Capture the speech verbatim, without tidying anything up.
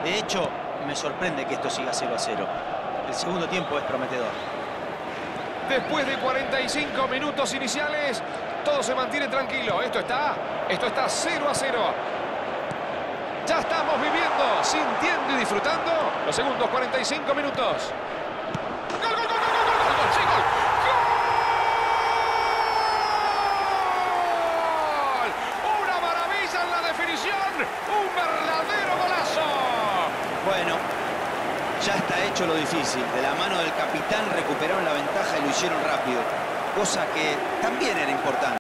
De hecho, me sorprende que esto siga cero a cero. El segundo tiempo es prometedor. Después de cuarenta y cinco minutos iniciales, todo se mantiene tranquilo. Esto está, esto está cero a cero. Ya estamos viviendo, sintiendo y disfrutando los segundos cuarenta y cinco minutos. ¡Gol, gol, gol, gol, gol, gol, gol! ¡Sí, gol! ¡Gol! ¡Una maravilla en la definición! ¡Un verdadero golazo! Bueno, ya está hecho lo difícil. De la mano del capitán recuperaron la ventaja y lo hicieron rápido. Cosa que también era importante.